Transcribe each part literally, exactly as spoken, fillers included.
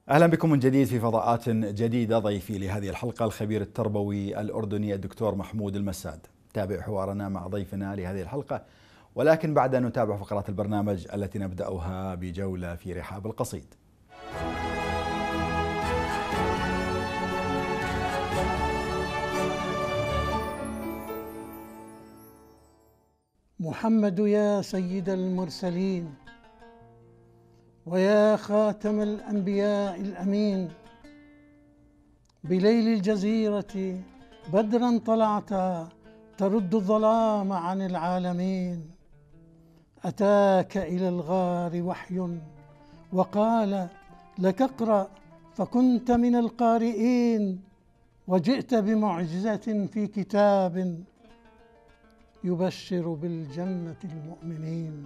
أهلا بكم من جديد في فضاءات جديدة. ضيفي لهذه الحلقة الخبير التربوي الأردني الدكتور محمود المساد. تابع حوارنا مع ضيفنا لهذه الحلقة، ولكن بعد أن نتابع فقرات البرنامج التي نبدأها بجولة في رحاب القصيد. محمد يا سيد المرسلين ويا خاتم الأنبياء الأمين، بليل الجزيرة بدرا طلعت ترد الظلام عن العالمين. أتاك إلى الغار وحي وقال لك اقرأ فكنت من القارئين، وجئت بمعجزة في كتاب يبشر بالجنة المؤمنين.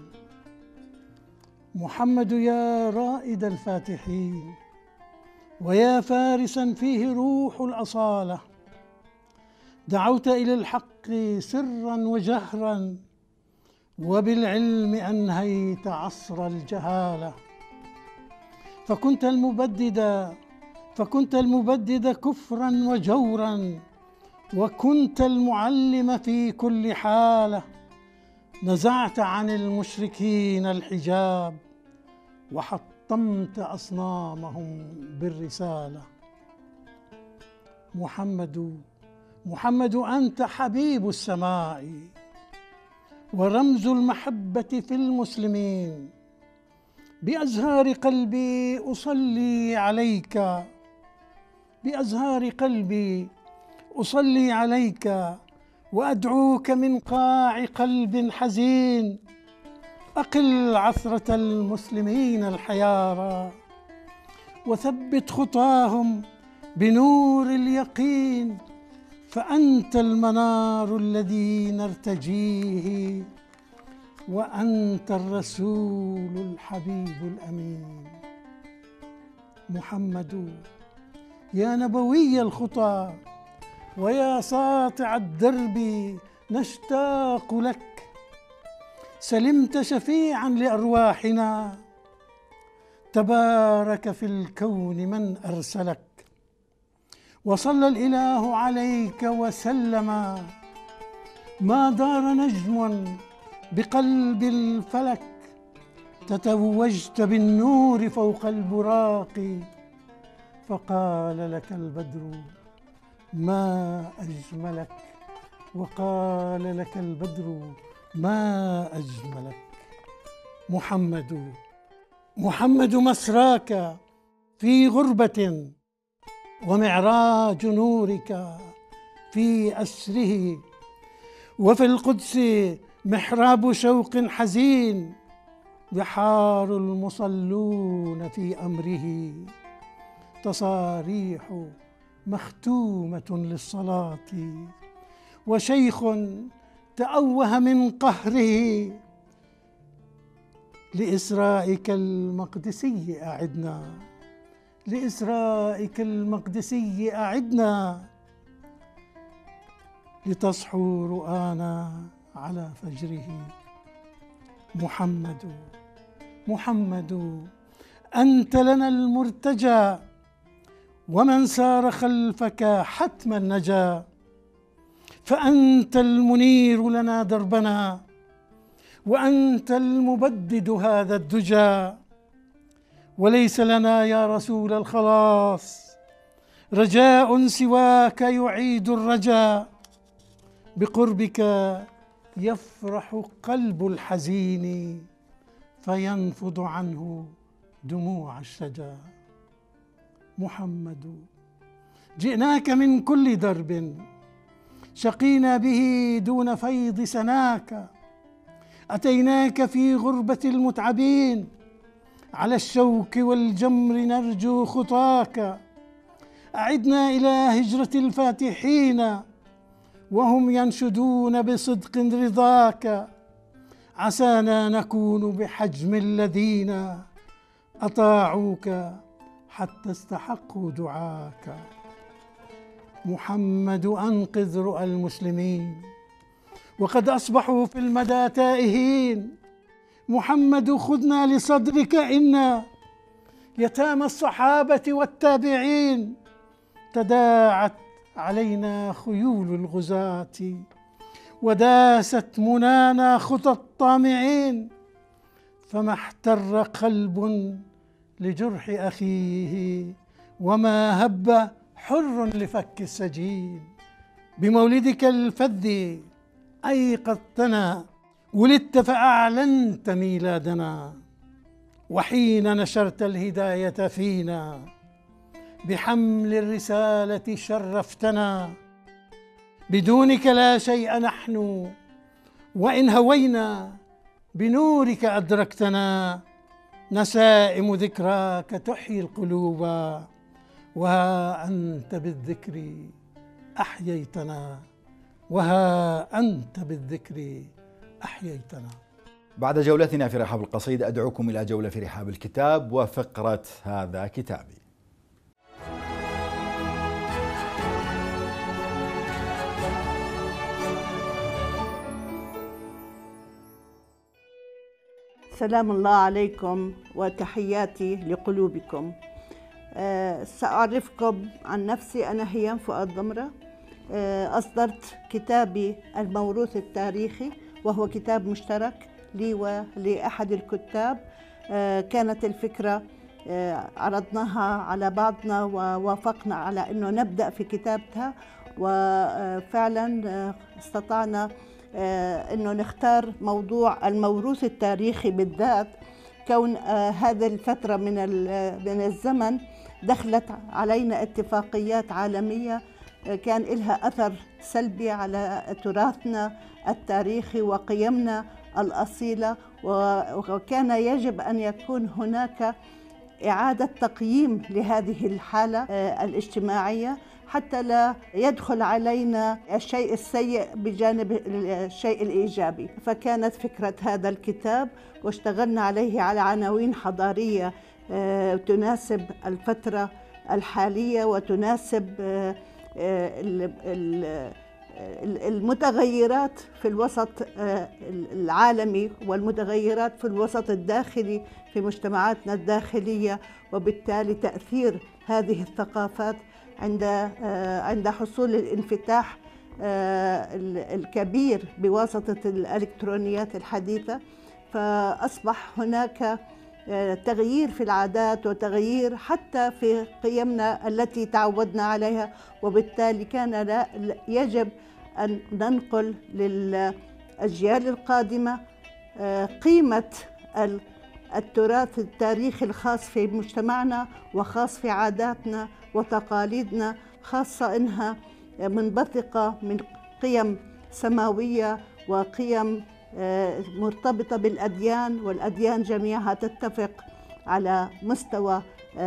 محمد يا رائد الفاتحين ويا فارسا فيه روح الأصالة، دعوت إلى الحق سرا وجهرا، وبالعلم أنهيت عصر الجهالة. فكنت المبدد فكنت المبدد كفرا وجورا، وكنت المعلم في كل حالة. نزعت عن المشركين الحجاب وحطمت أصنامهم بالرسالة. محمد محمد أنت حبيب السماء ورمز المحبة في المسلمين. بأزهار قلبي أصلي عليك بأزهار قلبي أصلي عليك وأدعوك من قاع قلب حزين. أقل عثرة المسلمين الحيارى وثبت خطاهم بنور اليقين، فأنت المنار الذي نرتجيه، وأنت الرسول الحبيب الأمين. محمد يا نبوي الخطى ويا ساطع الدرب نشتاق لك، سلمت شفيعا لأرواحنا، تبارك في الكون من أرسلك. وصلى الإله عليك وسلم، ما دار نجم بقلب الفلك، تتوجت بالنور فوق البراق، فقال لك البدر ما أجملك وقال لك البدر ما أجملك. محمد محمد مسراك في غربة، ومعراج نورك في أسره، وفي القدس محراب شوق حزين، يحار المصلون في أمره، تصاريح مختومة للصلاة، وشيخ تأوه من قهره. لإسرائك المقدسي أعدنا لإسرائك المقدسي أعدنا، لتصحو رؤانا على فجره. محمد محمد أنت لنا المرتجى، ومن سار خلفك حتما نجا، فأنت المنير لنا دربنا، وأنت المبدد هذا الدجى. وليس لنا يا رسول الخلاص رجاء سواك يعيد الرجا، بقربك يفرح قلب الحزين، فينفض عنه دموع الشجا. محمد جئناك من كل درب شقينا به دون فيض سناك، أتيناك في غربة المتعبين، على الشوك والجمر نرجو خطاك. أعدنا إلى هجرة الفاتحين، وهم ينشدون بصدق رضاك، عسانا نكون بحجم الذين أطاعوك حتى استحقوا دعاك. محمد أنقذ رؤى المسلمين، وقد أصبحوا في المدى تائهين. محمد خذنا لصدرك إنا يتامى الصحابة والتابعين، تداعت علينا خيول الغزاة، وداست منانا خطى الطامعين، فما احتر قلب لجرح أخيه، وما هب حر لفك السجين. بمولدك الفذ أيقظتنا، ولدت فأعلنت ميلادنا، وحين نشرت الهداية فينا بحمل الرسالة شرفتنا. بدونك لا شيء نحن، وإن هوينا بنورك أدركتنا. نسائم ذكراك تحيي القلوب، وها أنت بالذكر أحييتنا، وها أنت بالذكر أحييتنا. بعد جولتنا في رحاب القصيدة أدعوكم إلى جولة في رحاب الكتاب وفقرة هذا كتابي. سلام الله عليكم وتحياتي لقلوبكم. أه سأعرفكم عن نفسي. أنا هيام فؤاد ضمرة. أه أصدرت كتابي الموروث التاريخي، وهو كتاب مشترك لي ولأحد الكتاب. أه كانت الفكرة أه عرضناها على بعضنا ووافقنا على أنه نبدأ في كتابتها، وفعلا استطعنا أنه نختار موضوع الموروث التاريخي بالذات، كون هذه الفترة من من الزمن دخلت علينا اتفاقيات عالمية كان لها أثر سلبي على تراثنا التاريخي وقيمنا الأصيلة، وكان يجب أن يكون هناك إعادة تقييم لهذه الحالة الاجتماعية حتى لا يدخل علينا الشيء السيء بجانب الشيء الإيجابي. فكانت فكرة هذا الكتاب، واشتغلنا عليه على عناوين حضارية تناسب الفترة الحالية وتناسب المتغيرات في الوسط العالمي والمتغيرات في الوسط الداخلي في مجتمعاتنا الداخلية، وبالتالي تأثير هذه الثقافات عند عند حصول الانفتاح الكبير بواسطة الإلكترونيات الحديثة. فأصبح هناك تغيير في العادات وتغيير حتى في قيمنا التي تعودنا عليها، وبالتالي كان يجب أن ننقل للأجيال القادمة قيمة التراث التاريخي الخاص في مجتمعنا وخاص في عاداتنا وتقاليدنا، خاصة إنها منبثقة من قيم سماوية وقيم مرتبطة بالأديان، والأديان جميعها تتفق على مستوى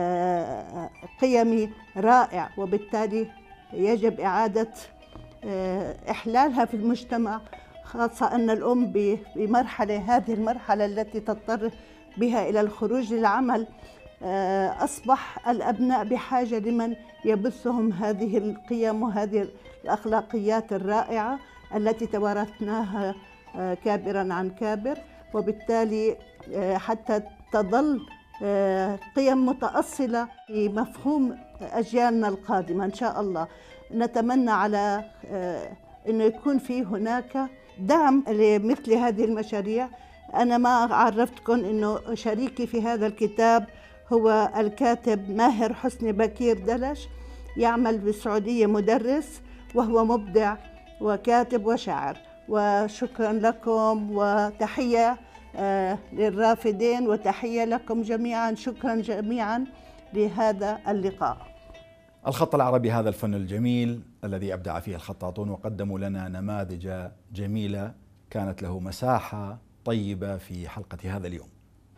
قيمي رائع، وبالتالي يجب إعادة إحلالها في المجتمع، خاصة أن الأم بمرحلة هذه المرحلة التي تضطر بها إلى الخروج للعمل، أصبح الأبناء بحاجة لمن يبثهم هذه القيم وهذه الأخلاقيات الرائعة التي توارثناها كابرا عن كابر، وبالتالي حتى تظل قيم متأصلة في مفهوم أجيالنا القادمة إن شاء الله. نتمنى على أنه يكون في هناك دعم لمثل هذه المشاريع. أنا ما عرفتكم أنه شريكي في هذا الكتاب هو الكاتب ماهر حسني بكير دلش، يعمل بالسعودية مدرس، وهو مبدع وكاتب وشاعر. وشكرا لكم وتحية للرافدين وتحية لكم جميعا. شكرا جميعا لهذا اللقاء. الخط العربي هذا الفن الجميل الذي أبدع فيه الخطاطون وقدموا لنا نماذج جميلة كانت له مساحة طيبة في حلقة هذا اليوم.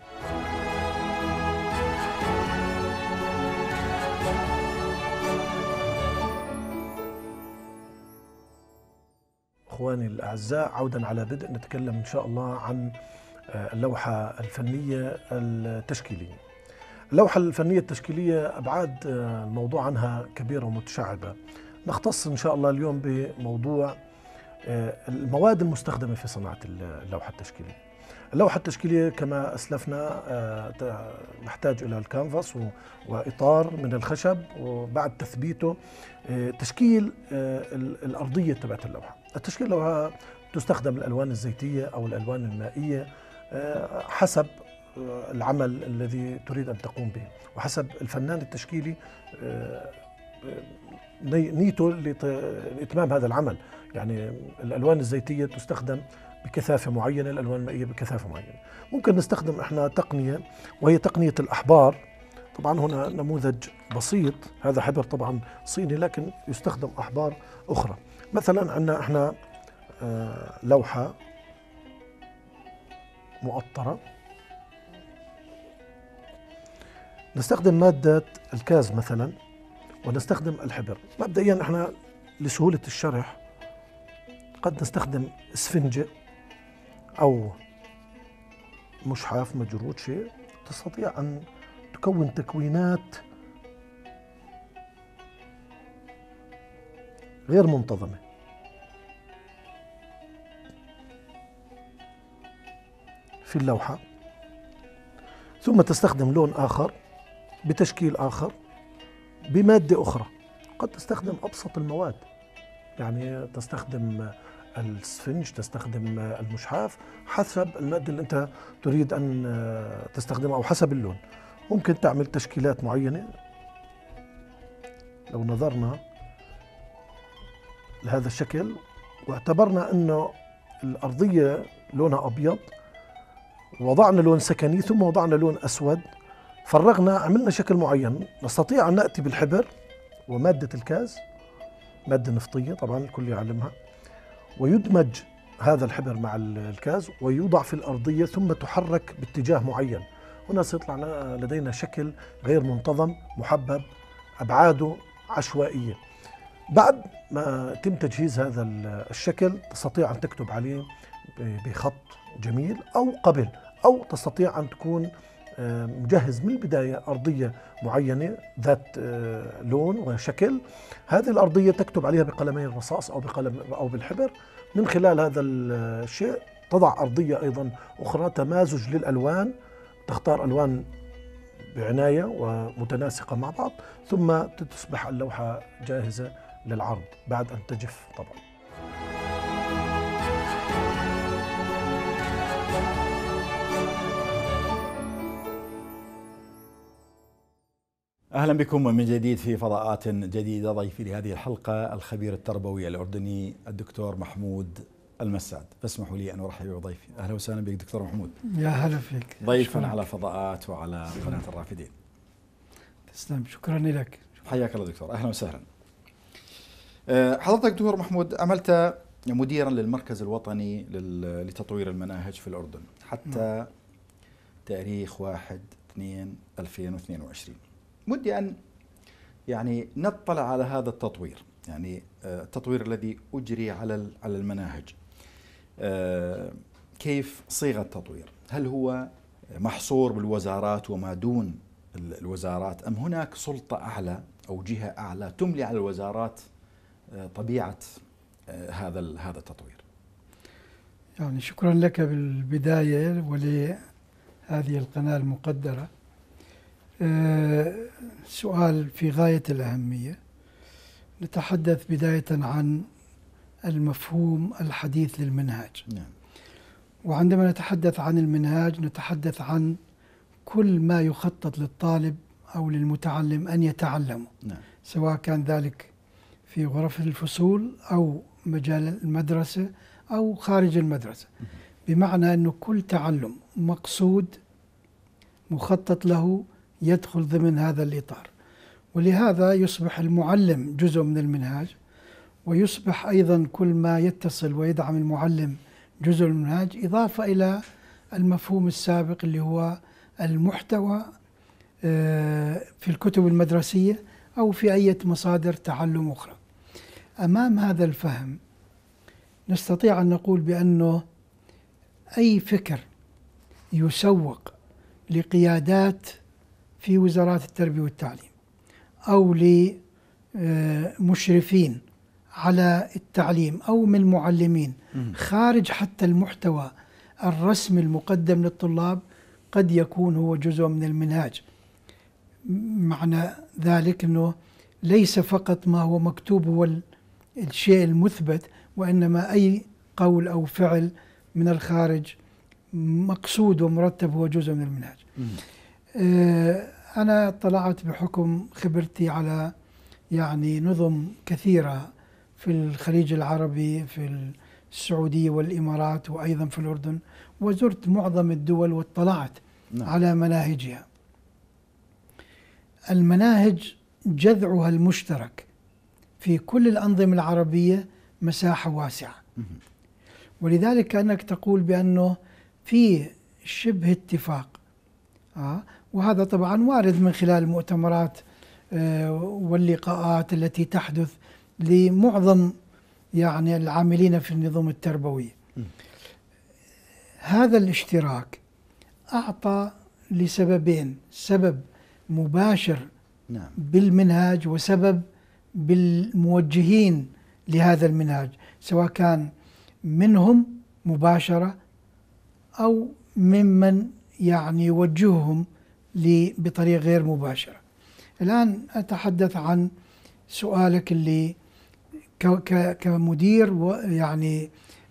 إخواني الأعزاء، عودا على بدء نتكلم إن شاء الله عن اللوحة الفنية التشكيلية. اللوحة الفنية التشكيلية أبعاد الموضوع عنها كبيرة ومتشعبة. نختص إن شاء الله اليوم بموضوع المواد المستخدمة في صناعة اللوحة التشكيلية. اللوحة التشكيلية كما أسلفنا نحتاج إلى الكانفاس وإطار من الخشب، وبعد تثبيته تشكيل الأرضية تبعت اللوحة. التشكيل اللوحة تستخدم الألوان الزيتية أو الألوان المائية حسب العمل الذي تريد أن تقوم به، وحسب الفنان التشكيلي نيته لإتمام هذا العمل. يعني الألوان الزيتية تستخدم بكثافة معينة، الألوان المائية بكثافة معينة. ممكن نستخدم إحنا تقنية وهي تقنية الأحبار. طبعا هنا نموذج بسيط، هذا حبر طبعا صيني لكن يستخدم أحبار أخرى. مثلا عندنا إحنا لوحة مؤطرة، نستخدم مادة الكاز مثلا ونستخدم الحبر. مبدئيا احنا لسهولة الشرح قد نستخدم اسفنجة أو مشحاف مجرود شيء تستطيع أن تكون تكوينات غير منتظمة. في اللوحة، ثم تستخدم لون آخر بتشكيل آخر بمادة أخرى. قد تستخدم أبسط المواد، يعني تستخدم السفنج، تستخدم المشحاف حسب المادة اللي أنت تريد أن تستخدمها أو حسب اللون. ممكن تعمل تشكيلات معينة. لو نظرنا لهذا الشكل واعتبرنا أنه الأرضية لونها أبيض، وضعنا لون سكني ثم وضعنا لون أسود، فرغنا عملنا شكل معين، نستطيع أن نأتي بالحبر ومادة الكاز، مادة نفطية طبعا الكل يعلمها، ويدمج هذا الحبر مع الكاز ويوضع في الأرضية ثم تحرك باتجاه معين. هنا سيطلع لدينا شكل غير منتظم محبب، أبعاده عشوائية. بعد ما يتم تجهيز هذا الشكل تستطيع أن تكتب عليه بخط جميل أو قبل، أو تستطيع أن تكون مجهز من البداية أرضية معينة ذات لون وشكل. هذه الأرضية تكتب عليها بقلمي الرصاص أو بقلم أو بالحبر. من خلال هذا الشيء تضع أرضية أيضا أخرى تمازج للألوان، تختار ألوان بعناية ومتناسقة مع بعض، ثم تصبح اللوحة جاهزة للعرض بعد أن تجف طبعا. أهلا بكم من جديد في فضاءات جديدة. ضيفي لهذه الحلقة الخبير التربوي الأردني الدكتور محمود المساد. فاسمحوا لي أن أرحب بضيفي. أهلا وسهلا بك دكتور محمود. يا هلا فيك. ضيفا على فضاءات وعلى قناة الرافدين. تسلم، شكرا لك. حياك الله دكتور، أهلا وسهلا. حضرتك دكتور محمود عملت مديرا للمركز الوطني لتطوير المناهج في الأردن حتى تاريخ واحد اثنين ألفين واثنين وعشرين. ودي أن يعني نطلع على هذا التطوير، يعني التطوير الذي أجري على على المناهج. كيف صيغة التطوير؟ هل هو محصور بالوزارات وما دون الوزارات، أم هناك سلطة أعلى أو جهة أعلى تملي على الوزارات طبيعة هذا هذا التطوير؟ يعني شكرا لك بالبداية ولهذه القناة المقدرة. أه سؤال في غاية الأهمية. نتحدث بداية عن المفهوم الحديث للمنهاج. نعم. وعندما نتحدث عن المنهاج نتحدث عن كل ما يخطط للطالب أو للمتعلم أن يتعلمه. نعم. سواء كان ذلك في غرف الفصول أو مجال المدرسة أو خارج المدرسة. بمعنى أنه كل تعلم مقصود مخطط له يدخل ضمن هذا الإطار، ولهذا يصبح المعلم جزء من المنهاج، ويصبح أيضا كل ما يتصل ويدعم المعلم جزء من المنهاج، إضافة إلى المفهوم السابق اللي هو المحتوى في الكتب المدرسية أو في أي مصادر تعلم أخرى. أمام هذا الفهم نستطيع أن نقول بأنه أي فكر يسوق لقيادات في وزارات التربية والتعليم أو لمشرفين على التعليم أو من معلمين خارج حتى المحتوى الرسمي المقدم للطلاب قد يكون هو جزء من المنهاج. معنى ذلك أنه ليس فقط ما هو مكتوب هو الشيء المثبت، وإنما أي قول أو فعل من الخارج مقصود ومرتب هو جزء من المنهاج. آه أنا طلعت بحكم خبرتي على يعني نظم كثيرة في الخليج العربي، في السعودية والإمارات وأيضا في الأردن، وزرت معظم الدول واطلعت نعم. على مناهجها. المناهج جذعها المشترك في كل الأنظمة العربية مساحة واسعة، ولذلك كأنك تقول بأنه في شبه اتفاق. آه وهذا طبعا وارد من خلال المؤتمرات آه واللقاءات التي تحدث لمعظم يعني العاملين في النظام التربوي. هذا الاشتراك أعطى لسببين: سبب مباشر نعم. بالمنهاج، وسبب بالموجهين لهذا المنهاج، سواء كان منهم مباشرة أو ممن يعني يوجههم بطريقة غير مباشرة. الآن أتحدث عن سؤالك اللي كمدير يعني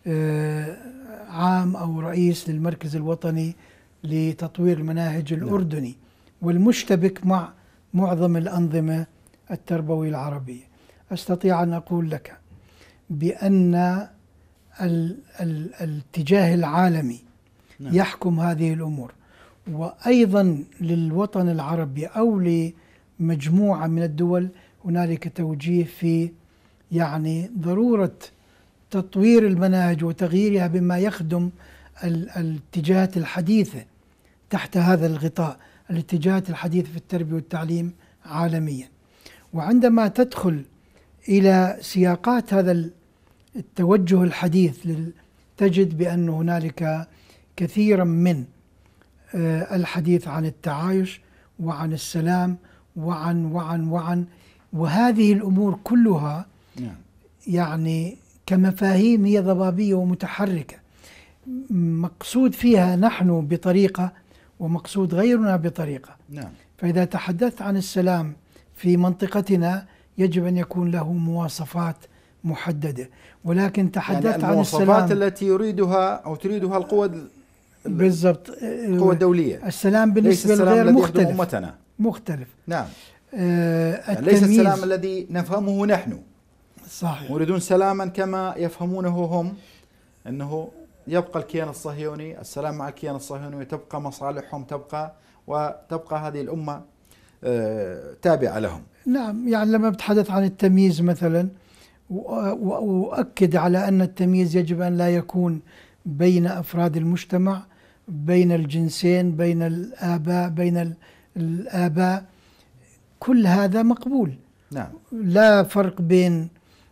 عام أو رئيس للمركز الوطني لتطوير المناهج الأردني والمشتبك مع معظم الأنظمة التربوية العربية. أستطيع أن أقول لك بأن ال ال الاتجاه العالمي نعم. يحكم هذه الأمور، وأيضا للوطن العربي أو لمجموعة من الدول هنالك توجيه في يعني ضرورة تطوير المناهج وتغييرها بما يخدم الاتجاهات الحديثة تحت هذا الغطاء، الاتجاهات الحديثة في التربية والتعليم عالميا. وعندما تدخل إلى سياقات هذا التوجه الحديث تجد بأن هنالك كثيرا من الحديث عن التعايش وعن السلام وعن وعن وعن وهذه الأمور كلها يعني كمفاهيم هي ضبابية ومتحركة، مقصود فيها نحن بطريقة ومقصود غيرنا بطريقة. نعم. فإذا تحدثت عن السلام في منطقتنا يجب أن يكون له مواصفات محددة، ولكن تحدثت يعني عن السلام المواصفات التي يريدها أو تريدها القوى بالضبط القوى الدولية. السلام بالنسبة للغير مختلف أمتنا. مختلف نعم. آه يعني ليس السلام الذي نفهمه نحن. صحيح. يريدون سلاما كما يفهمونه هم، أنه يبقى الكيان الصهيوني، السلام مع الكيان الصهيوني، وتبقى مصالحهم تبقى وتبقى هذه الأمة آه تابعة لهم. نعم. يعني لما بتحدث عن التمييز مثلا، وأؤكد على أن التمييز يجب أن لا يكون بين أفراد المجتمع، بين الجنسين، بين الآباء، بين الآباء، كل هذا مقبول. نعم. لا فرق بين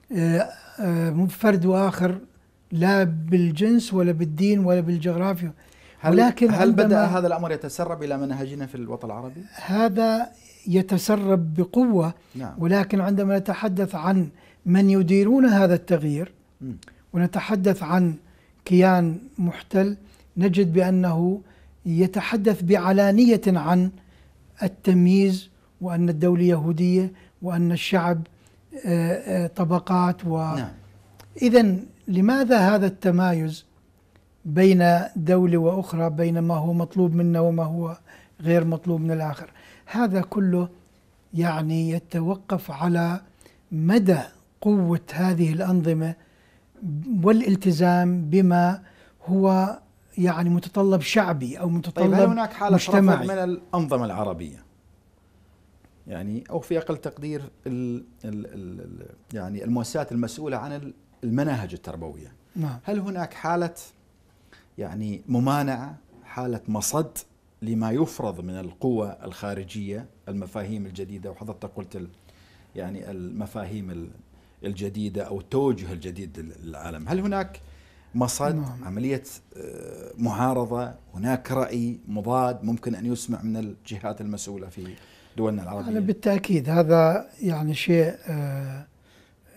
فرد وآخر، لا بالجنس ولا بالدين ولا بالجغرافيا. ولكن هل بدأ هذا الأمر يتسرب إلى مناهجنا في الوطن العربي؟ هذا يتسرب بقوة. نعم. ولكن عندما نتحدث عن من يديرون هذا التغيير م. ونتحدث عن كيان محتل، نجد بأنه يتحدث بعلانية عن التمييز، وأن الدولة يهودية، وأن الشعب طبقات و نعم. إذن لماذا هذا التمايز بين دولة وأخرى، بين ما هو مطلوب منا وما هو غير مطلوب من الآخر؟ هذا كله يعني يتوقف على مدى قوة هذه الأنظمة والالتزام بما هو يعني متطلب شعبي أو متطلب مجتمعي. طيب هل هناك حالة رفض من الأنظمة العربية؟ يعني أو في أقل تقدير ال ال ال يعني المؤسسات المسؤولة عن المناهج التربوية. نعم. هل هناك حالة يعني ممانعة، حالة مصد لما يفرض من القوى الخارجية، المفاهيم الجديدة، وحضرتك قلت يعني المفاهيم الجديدة أو التوجه الجديد للعالم، هل هناك مصد؟ نعم. عملية معارضة؟ هناك رأي مضاد ممكن أن يسمع من الجهات المسؤولة في دولنا العربية؟ بالتأكيد هذا يعني شيء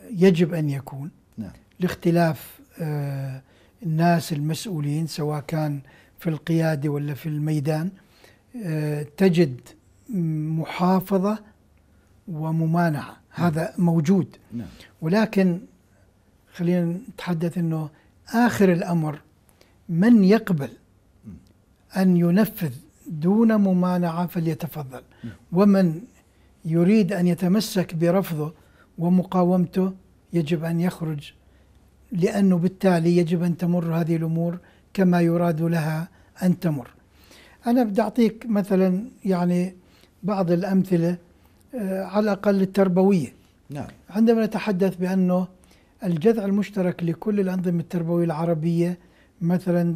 يجب أن يكون نعم. لاختلاف آه الناس المسؤولين سواء كان في القيادة ولا في الميدان. آه تجد محافظة وممانعة، هذا موجود. نعم. ولكن خلينا نتحدث أنه آخر الأمر من يقبل أن ينفذ دون ممانعة فليتفضل، ومن يريد أن يتمسك برفضه ومقاومته يجب أن يخرج، لأنه بالتالي يجب أن تمر هذه الأمور كما يراد لها أن تمر. أنا بدي أعطيك مثلا يعني بعض الأمثلة على الأقل التربوية. نعم. عندما نتحدث بأنه الجذع المشترك لكل الأنظمة التربوية العربية مثلا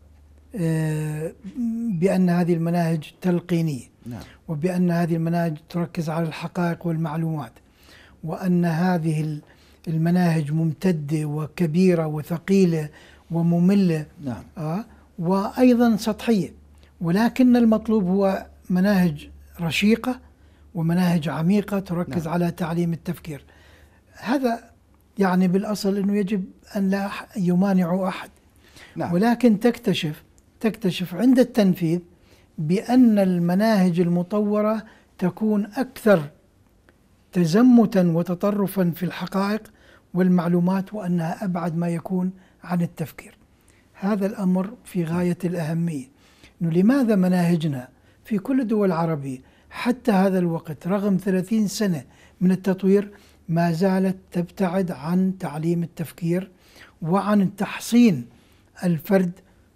بأن هذه المناهج تلقينية. نعم. وبأن هذه المناهج تركز على الحقائق والمعلومات، وأن هذه المناهج ممتدة وكبيرة وثقيلة ومملة. نعم. آه وأيضا سطحية، ولكن المطلوب هو مناهج رشيقة ومناهج عميقة تركز نعم. على تعليم التفكير. هذا يعني بالأصل أنه يجب أن لا يمانع أحد. نعم. ولكن تكتشف تكتشف عند التنفيذ بأن المناهج المطورة تكون أكثر تزمتا وتطرفا في الحقائق والمعلومات، وأنها أبعد ما يكون عن التفكير. هذا الأمر في غاية الأهمية. إنه لماذا مناهجنا في كل الدول العربية حتى هذا الوقت رغم ثلاثين سنة من التطوير ما زالت تبتعد عن تعليم التفكير وعن تحصين الفرد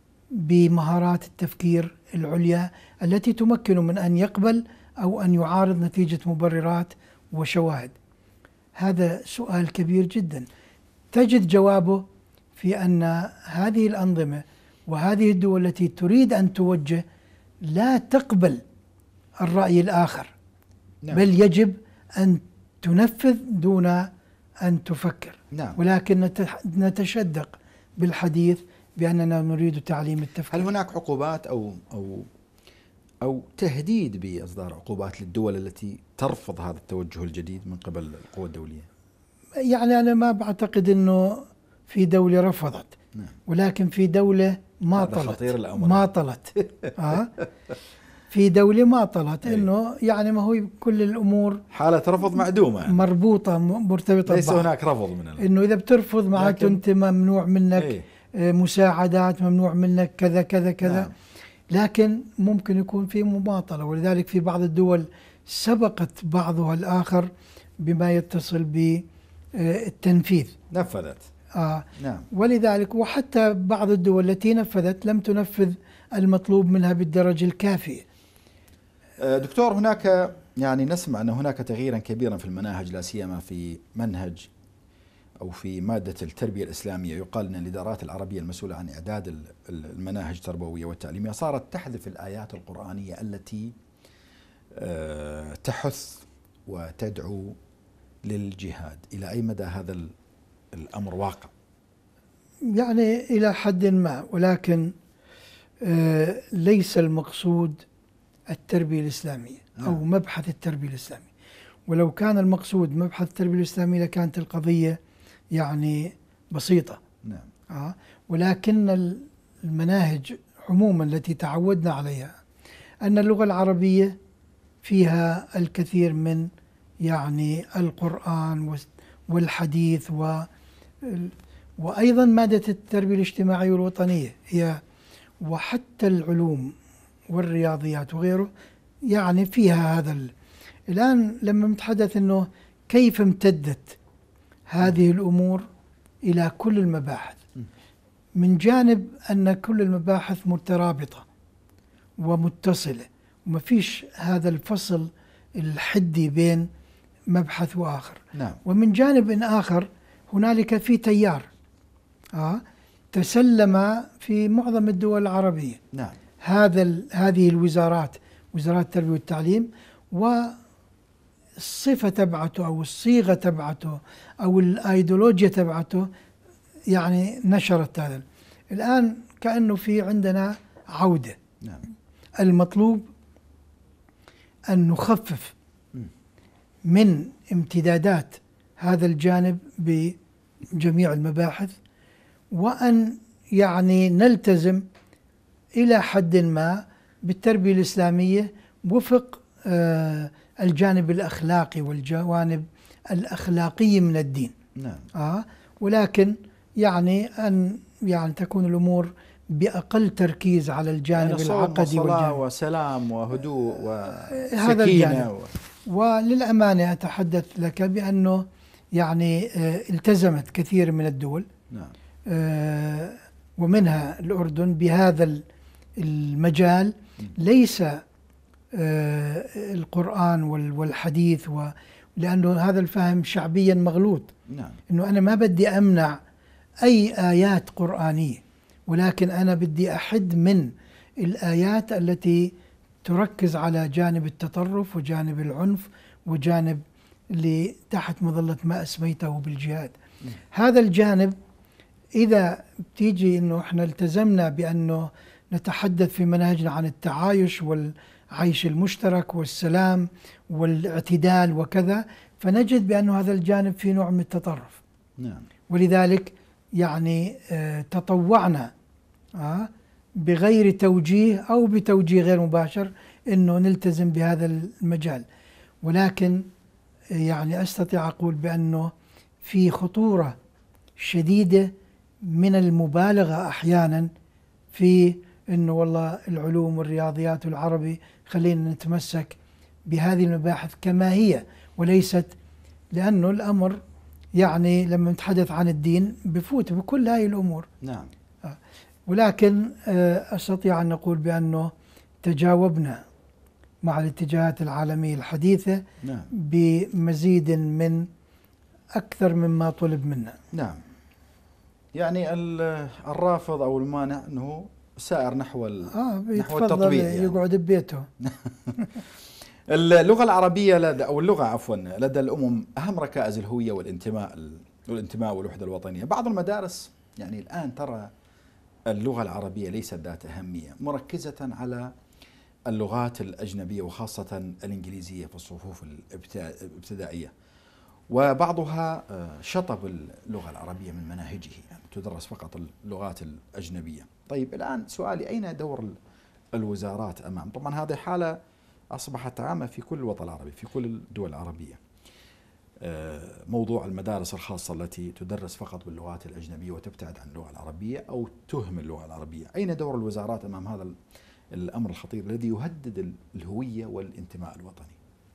بمهارات التفكير العليا التي تمكنه من أن يقبل أو أن يعارض نتيجة مبررات وشواهد؟ هذا سؤال كبير جدا. تجد جوابه في أن هذه الأنظمة وهذه الدول التي تريد أن توجه لا تقبل الرأي الآخر. نعم. بل يجب أن تنفذ دون أن تفكر. نعم. ولكن نتشدق بالحديث بأننا نريد تعليم التفكير. هل هناك عقوبات أو أو أو تهديد بإصدار عقوبات للدول التي ترفض هذا التوجه الجديد من قبل القوى الدولية؟ يعني أنا ما بعتقد أنه في دولة رفضت. نعم. ولكن في دولة ما طلت. خطير الأمر. ما طلت. آه في دولة ما طلت. إنه يعني ما هو كل الأمور حالة رفض معدومة يعني. مربوطة مرتبطة ليس ببعض. هناك رفض من الله. إنه إذا بترفض معناته أنت ممنوع منك ايه؟ مساعدات، ممنوع منك كذا كذا كذا. نعم. لكن ممكن يكون في مماطلة، ولذلك في بعض الدول سبقت بعضها الآخر بما يتصل بالتنفيذ. نفذت. آه. نعم. ولذلك وحتى بعض الدول التي نفذت لم تنفذ المطلوب منها بالدرجة الكافية. دكتور، هناك يعني نسمع أن هناك تغييرا كبيرا في المناهج، لا سيما في منهج أو في مادة التربية الإسلامية. يقال أن الإدارات العربية المسؤولة عن إعداد المناهج التربوية والتعليمية صارت تحذف الآيات القرآنية التي تحث وتدعو للجهاد. إلى أي مدى هذا الأمر واقع؟ يعني إلى حد ما، ولكن ليس المقصود التربية الإسلامية أو مبحث التربية الإسلامية. ولو كان المقصود مبحث التربية الإسلامية لكانت القضية يعني بسيطة. نعم. آه ولكن المناهج عموما التي تعودنا عليها أن اللغة العربية فيها الكثير من يعني القرآن والحديث و وأيضا مادة التربية الاجتماعية والوطنية هي، وحتى العلوم والرياضيات وغيره يعني فيها هذا. الآن لما نتحدث أنه كيف امتدت هذه الأمور إلى كل المباحث، من جانب أن كل المباحث مترابطة ومتصلة وما فيش هذا الفصل الحدي بين مبحث وآخر. نعم. ومن جانب آخر هنالك في تيار آه تسلم في معظم الدول العربية. نعم. هذا هذه الوزارات، وزارات التربية والتعليم، والصفة تبعته أو الصيغة تبعته أو الأيديولوجيا تبعته يعني نشرت هذا. الآن كأنه في عندنا عودة. نعم. المطلوب أن نخفف من امتدادات هذا الجانب بجميع المباحث، وأن يعني نلتزم إلى حد ما بالتربية الإسلامية وفق آه الجانب الأخلاقي والجوانب الأخلاقية من الدين. نعم. آه ولكن يعني أن يعني تكون الأمور بأقل تركيز على الجانب يعني العقدي والجانب وسلام وهدوء هذا الجانب. و... وللأمانة أتحدث لك بأنه يعني آه التزمت كثير من الدول، نعم. آه ومنها الأردن بهذا المجال. ليس آه القرآن والحديث، لأنه هذا الفهم شعبيا مغلوط. نعم. أنه أنا ما بدي أمنع أي آيات قرآنية، ولكن أنا بدي أحد من الآيات التي تركز على جانب التطرف وجانب العنف وجانب اللي تحت مظلة ما أسميته بالجهاد. م. هذا الجانب إذا بتيجي أنه إحنا التزمنا بأنه نتحدث في منهجنا عن التعايش والعيش المشترك والسلام والاعتدال وكذا، فنجد بأنه هذا الجانب في نوع من التطرف. نعم. ولذلك يعني آه تطوعنا آه بغير توجيه أو بتوجيه غير مباشر أنه نلتزم بهذا المجال. ولكن يعني أستطيع أقول بأنه في خطورة شديدة من المبالغة أحيانا في أنه والله العلوم والرياضيات والعربي خلينا نتمسك بهذه المباحث كما هي، وليست لأنه الأمر يعني لما نتحدث عن الدين بفوت بكل هذه الأمور. نعم. ولكن أستطيع أن نقول بأنه تجاوبنا مع الاتجاهات العالمية الحديثة. نعم. بمزيد من أكثر مما طلب منا. نعم. يعني الرافض أو المانع أنه سائر نحو آه نحو التطبيق، يعني يقعد ببيته. اللغة العربية لدى أو اللغة عفوا لدى الأمم أهم ركائز الهوية والانتماء والانتماء والوحدة الوطنية. بعض المدارس يعني الآن ترى اللغة العربية ليست ذات أهمية، مركزة على اللغات الأجنبية وخاصة الإنجليزية في الصفوف الابتدائية، وبعضها شطب اللغة العربية من مناهجه، يعني تدرس فقط اللغات الأجنبية. طيب الآن سؤالي، أين دور الوزارات أمام؟ طبعا هذه حالة أصبحت عامة في كل الوطن العربي في كل الدول العربية، موضوع المدارس الخاصة التي تدرس فقط باللغات الأجنبية وتبتعد عن اللغة العربية أو تهمل اللغة العربية. أين دور الوزارات أمام هذا الأمر الخطير الذي يهدد الهوية والانتماء الوطني؟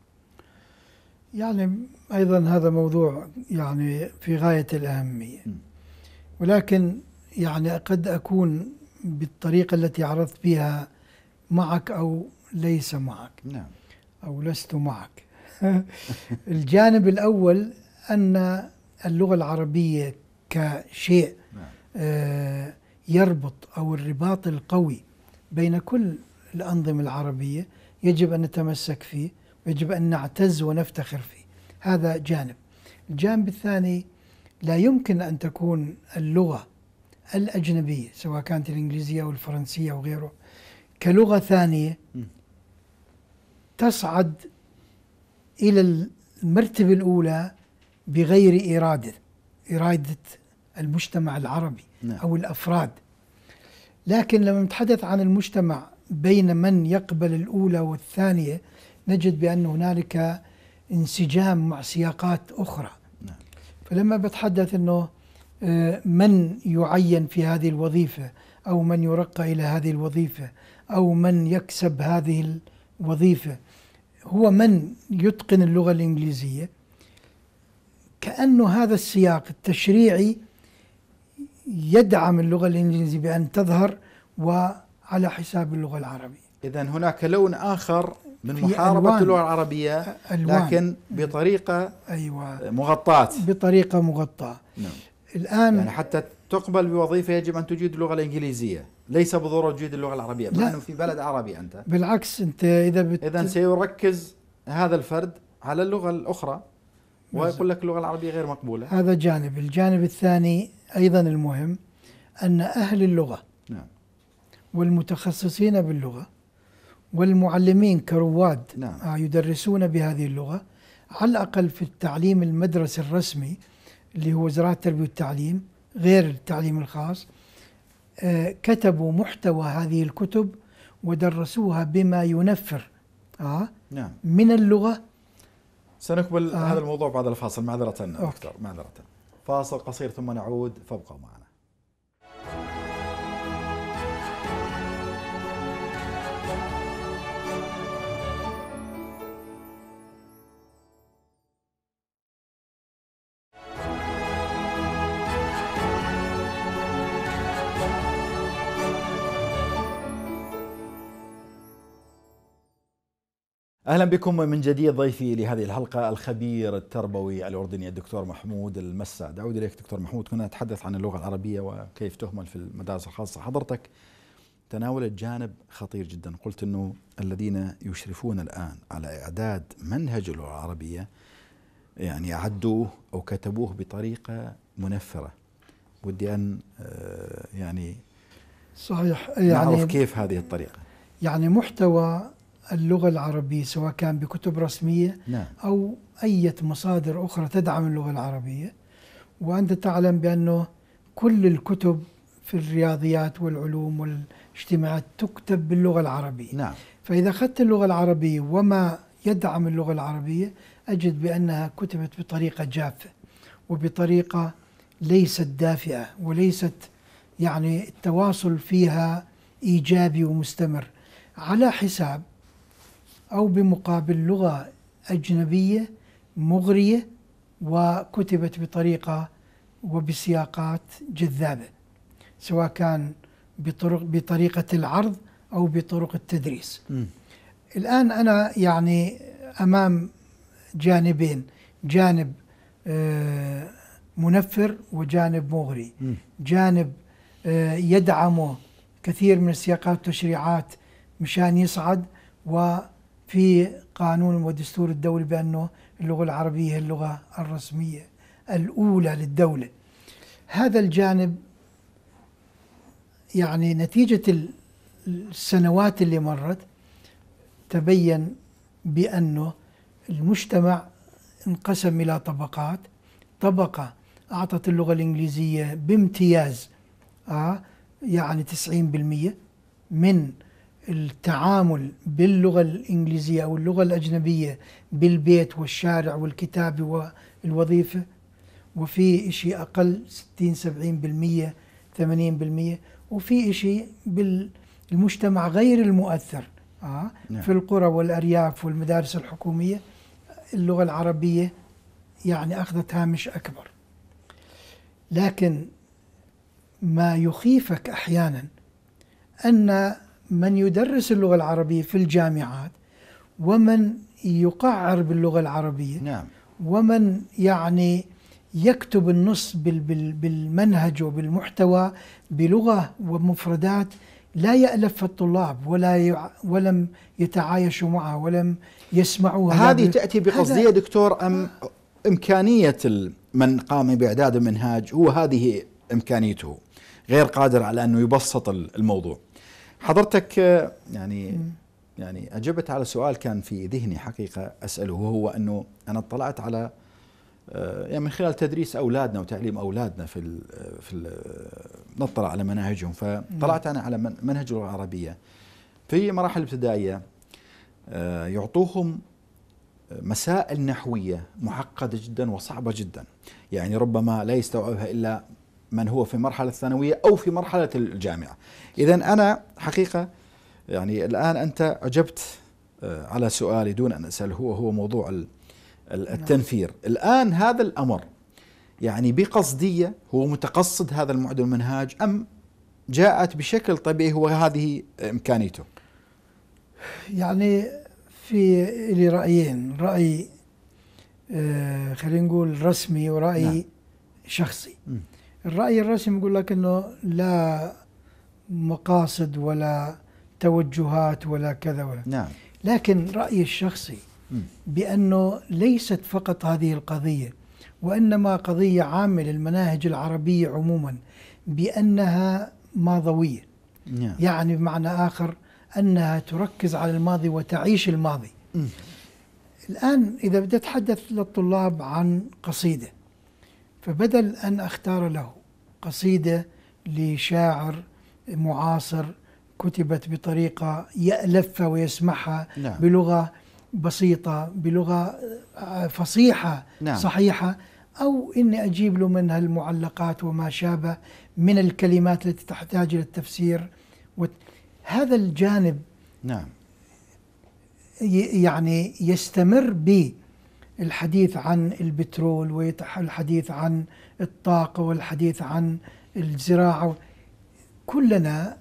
يعني أيضا هذا موضوع يعني في غاية الأهمية، ولكن يعني قد أكون بالطريقة التي عرضت بها معك أو ليس معك. نعم. أو لست معك. الجانب الأول أن اللغة العربية كشيء آه يربط أو الرباط القوي بين كل الأنظمة العربية يجب أن نتمسك فيه ويجب أن نعتز ونفتخر فيه. هذا جانب. الجانب الثاني، لا يمكن أن تكون اللغة الأجنبية سواء كانت الإنجليزية أو الفرنسية أو غيره كلغة ثانية تصعد إلى المرتبة الأولى بغير إرادة إرادة المجتمع العربي. نعم. أو الأفراد. لكن لما نتحدث عن المجتمع بين من يقبل الأولى والثانية نجد بأن هنالك انسجام مع سياقات أخرى. نعم. فلما بتحدث أنه من يعين في هذه الوظيفة أو من يرقى إلى هذه الوظيفة أو من يكسب هذه الوظيفة هو من يتقن اللغة الإنجليزية، كأنه هذا السياق التشريعي يدعم اللغة الإنجليزية بأن تظهر وعلى حساب اللغة العربية. إذن هناك لون آخر من محاربة اللغة العربية، لكن بطريقة أيوة مغطاة بطريقة مغطاة. نعم. الآن يعني حتى تقبل بوظيفة يجب أن تجيد اللغة الإنجليزية، ليس بالضرورة تجيد اللغة العربية، مع أنه في بلد عربي أنت. بالعكس، أنت إذا بت... إذن سيركز هذا الفرد على اللغة الأخرى ويقول لك اللغة العربية غير مقبولة. هذا جانب. الجانب الثاني أيضا المهم أن أهل اللغة نعم. والمتخصصين باللغة والمعلمين كرواد نعم. يدرسون بهذه اللغة على الأقل في التعليم المدرسي الرسمي اللي هو وزارة التربية والتعليم غير التعليم الخاص، آه كتبوا محتوى هذه الكتب ودرسوها بما ينفر آه نعم. من اللغة. سنكمل آه. هذا الموضوع بعد الفاصل، معذرة دكتور، معذرة. فاصل قصير ثم نعود، فابقوا معنا. أهلا بكم من جديد. ضيفي لهذه الحلقة الخبير التربوي الأردني الدكتور محمود المساد. أعود إليك دكتور محمود. كنا نتحدث عن اللغة العربية وكيف تهمل في المدارس الخاصة. حضرتك تناولت جانب خطير جدا، قلت أنه الذين يشرفون الآن على إعداد منهج اللغة العربية يعني أعدوه أو كتبوه بطريقة منفرة. ودي أن يعني صحيح يعني نعرف كيف هذه الطريقة. يعني محتوى اللغة العربية سواء كان بكتب رسمية نعم. أو أي مصادر أخرى تدعم اللغة العربية، وأنت تعلم بأنه كل الكتب في الرياضيات والعلوم والاجتماعات تكتب باللغة العربية. نعم. فإذا أخذت اللغة العربية وما يدعم اللغة العربية أجد بأنها كتبت بطريقة جافة وبطريقة ليست دافئة وليست يعني التواصل فيها إيجابي ومستمر، على حساب أو بمقابل لغة أجنبية مغرية وكتبت بطريقة وبسياقات جذابة، سواء كان بطرق بطريقة العرض أو بطرق التدريس. م. الآن أنا يعني أمام جانبين، جانب آه منفر وجانب مغري. م. جانب آه يدعمه كثير من السياقات والتشريعات مشان يصعد، وفي قانون ودستور الدولة بأنه اللغة العربية هي اللغة الرسمية الأولى للدولة. هذا الجانب يعني نتيجة السنوات اللي مرت تبين بأنه المجتمع انقسم إلى طبقات. طبقة أعطت اللغة الإنجليزية بامتياز آه يعني تسعين بالمئة من التعامل باللغة الإنجليزية أو اللغة الأجنبية بالبيت والشارع والكتابة والوظيفة، وفي إشي أقل ستين سبعين بالمئة ثمانين بالمئة، وفي إشي بالمجتمع غير المؤثر آه نعم. في القرى والأرياف والمدارس الحكومية اللغة العربية يعني أخذت هامش أكبر. لكن ما يخيفك أحيانا أن من يدرس اللغة العربية في الجامعات ومن يقعر باللغة العربية نعم. ومن يعني يكتب النص بالمنهج وبالمحتوى بلغة ومفردات لا يألف الطلاب ولا ولم يتعايشوا معها ولم يسمعوها. هذه تأتي بقصدية دكتور أم إمكانية من قام بإعداد المنهاج هو هذه إمكانيته، غير قادر على أنه يبسط الموضوع. حضرتك يعني يعني أجبت على سؤال كان في ذهني حقيقة أسأله، وهو أنه أنا اطلعت على يعني من خلال تدريس أولادنا وتعليم أولادنا في ال في ال نطلع على مناهجهم، فطلعت أنا على منهج اللغة العربية في مراحل الابتدائية يعطوهم مسائل نحوية معقدة جدا وصعبة جدا، يعني ربما لا يستوعبها إلا من هو في مرحلة الثانوية أو في مرحلة الجامعة. إذن أنا حقيقة يعني الآن أنت أجبت على سؤالي دون أن أسأل، هو هو موضوع التنفير. الآن هذا الأمر يعني بقصدية، هو متقصد هذا المعد المنهاج أم جاءت بشكل طبيعي هو هذه إمكانيته؟ يعني في لي رأيين، رأي آه خلينا نقول رسمي ورأي نعم. شخصي. م. الرأي الرسمي يقول لك أنه لا مقاصد ولا توجهات ولا كذا ولا نعم. لكن رأيي الشخصي بأنه ليست فقط هذه القضية، وإنما قضية عامة للمناهج العربية عموما بأنها ماضوية. نعم. يعني بمعنى آخر أنها تركز على الماضي وتعيش الماضي. الآن إذا بدي أتحدث للطلاب عن قصيدة، فبدل أن أختار له قصيدة لشاعر معاصر كتبت بطريقة يألفها ويسمعها نعم. بلغة بسيطة، بلغة فصيحة نعم. صحيحة، أو إني أجيب له منها المعلقات وما شابه من الكلمات التي تحتاج إلى التفسير. هذا الجانب نعم يعني يستمر بالحديث عن البترول والحديث عن الطاقة والحديث عن الزراعة. كلنا